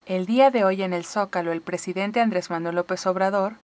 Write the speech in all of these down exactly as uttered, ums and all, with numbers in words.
El día de hoy en el Zócalo, el presidente Andrés Manuel López Obrador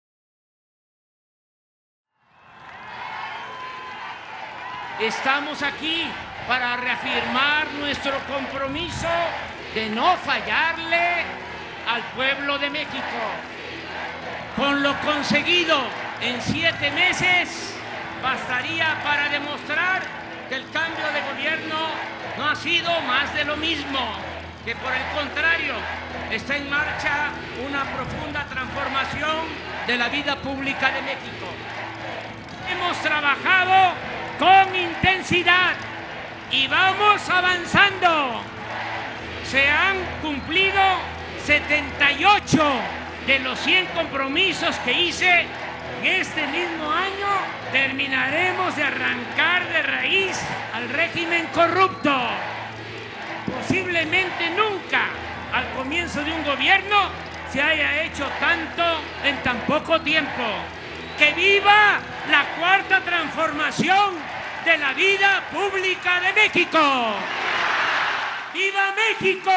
Estamos aquí para reafirmar nuestro compromiso de no fallarle al pueblo de México. Con lo conseguido en siete meses bastaría para demostrar que el cambio de gobierno no ha sido más de lo mismo, que por el contrario está en marcha una profunda transformación de la vida pública de México. Hemos trabajado con intensidad y vamos avanzando. Se han cumplido setenta y ocho de los cien compromisos que hice. En este mismo año terminaremos de arrancar de raíz al régimen corrupto. Posiblemente nunca al comienzo de un gobierno se haya hecho tanto en tan poco tiempo. ¡Que viva la cuarta transformación de la vida pública de México! ¡Viva México!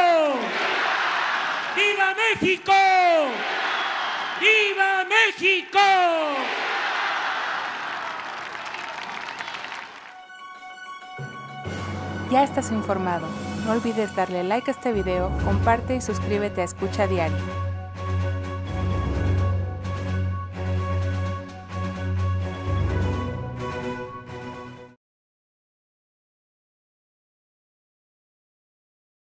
¡Viva México! ¡Viva México! ya estás informado. No olvides darle like a este video, comparte y suscríbete a Escucha Diario.